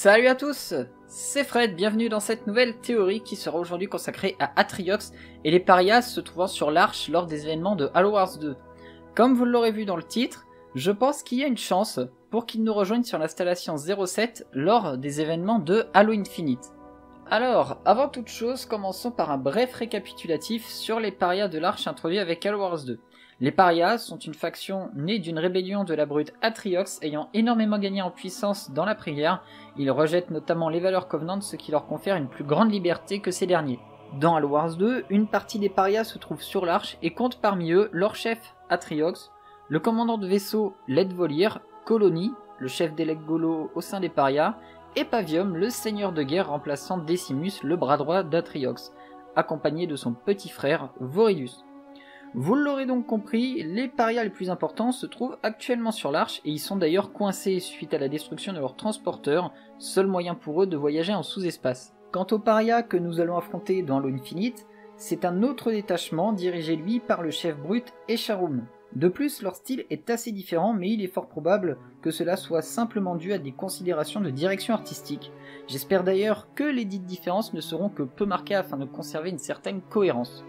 Salut à tous, c'est Fred, bienvenue dans cette nouvelle théorie qui sera aujourd'hui consacrée à Atriox et les parias se trouvant sur l'Arche lors des événements de Halo Wars 2. Comme vous l'aurez vu dans le titre, je pense qu'il y a une chance pour qu'ils nous rejoignent sur l'installation 07 lors des événements de Halo Infinite. Alors, avant toute chose, commençons par un bref récapitulatif sur les parias de l'Arche introduits avec Halo Wars 2. Les parias sont une faction née d'une rébellion de la brute Atriox ayant énormément gagné en puissance dans l'après-guerre. Ils rejettent notamment les valeurs Covenant, ce qui leur confère une plus grande liberté que ces derniers. Dans Halo Wars 2, une partie des parias se trouve sur l'Arche et compte parmi eux leur chef Atriox, le commandant de vaisseau Led Volir, Colony, le chef des Legolo au sein des parias, et Pavium, le seigneur de guerre remplaçant Decimus, le bras droit d'Atriox, accompagné de son petit frère Voridus. Vous l'aurez donc compris, les parias les plus importants se trouvent actuellement sur l'Arche et ils sont d'ailleurs coincés suite à la destruction de leur transporteur, seul moyen pour eux de voyager en sous-espace. Quant aux parias que nous allons affronter dans Halo Infinite, c'est un autre détachement dirigé lui par le chef brut Escharum. De plus, leur style est assez différent, mais il est fort probable que cela soit simplement dû à des considérations de direction artistique. J'espère d'ailleurs que les dites différences ne seront que peu marquées afin de conserver une certaine cohérence.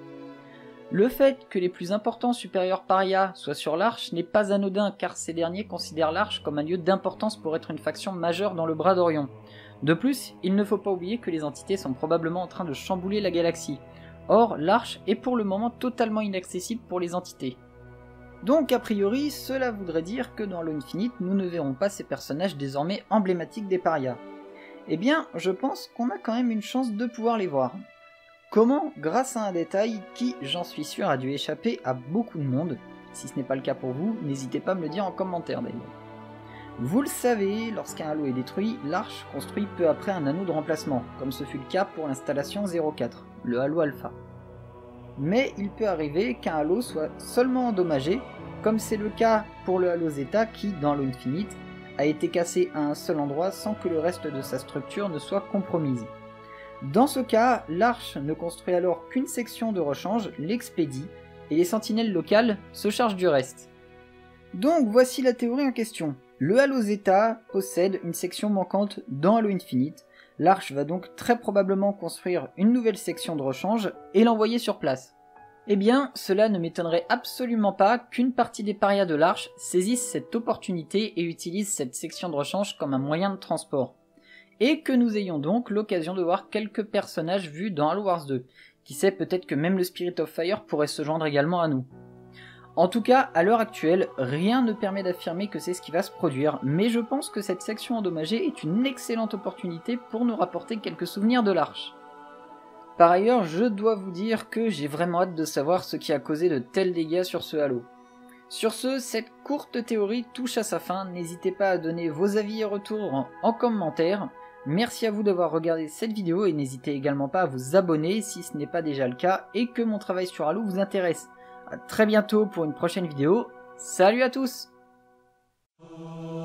Le fait que les plus importants supérieurs parias soient sur l'Arche n'est pas anodin car ces derniers considèrent l'Arche comme un lieu d'importance pour être une faction majeure dans le bras d'Orion. De plus, il ne faut pas oublier que les entités sont probablement en train de chambouler la galaxie. Or, l'Arche est pour le moment totalement inaccessible pour les entités. Donc a priori, cela voudrait dire que dans Halo Infinite, nous ne verrons pas ces personnages désormais emblématiques des parias. Eh bien, je pense qu'on a quand même une chance de pouvoir les voir. Comment? Grâce à un détail qui, j'en suis sûr, a dû échapper à beaucoup de monde. Si ce n'est pas le cas pour vous, n'hésitez pas à me le dire en commentaire d'ailleurs. Vous le savez, lorsqu'un halo est détruit, l'Arche construit peu après un anneau de remplacement, comme ce fut le cas pour l'installation 04, le halo alpha. Mais il peut arriver qu'un halo soit seulement endommagé, comme c'est le cas pour le halo Zeta qui, dans Halo Infinite, a été cassé à un seul endroit sans que le reste de sa structure ne soit compromise. Dans ce cas, l'Arche ne construit alors qu'une section de rechange, l'expédie, et les sentinelles locales se chargent du reste. Donc voici la théorie en question. Le Halo Zeta possède une section manquante dans Halo Infinite. L'Arche va donc très probablement construire une nouvelle section de rechange et l'envoyer sur place. Eh bien, cela ne m'étonnerait absolument pas qu'une partie des parias de l'Arche saisisse cette opportunité et utilise cette section de rechange comme un moyen de transport. Et que nous ayons donc l'occasion de voir quelques personnages vus dans Halo Wars 2. Qui sait, peut-être que même le Spirit of Fire pourrait se joindre également à nous. En tout cas, à l'heure actuelle, rien ne permet d'affirmer que c'est ce qui va se produire, mais je pense que cette section endommagée est une excellente opportunité pour nous rapporter quelques souvenirs de l'Arche. Par ailleurs, je dois vous dire que j'ai vraiment hâte de savoir ce qui a causé de tels dégâts sur ce Halo. Sur ce, cette courte théorie touche à sa fin, n'hésitez pas à donner vos avis et retours en commentaire. Merci à vous d'avoir regardé cette vidéo et n'hésitez également pas à vous abonner si ce n'est pas déjà le cas et que mon travail sur Halo vous intéresse. A très bientôt pour une prochaine vidéo, salut à tous!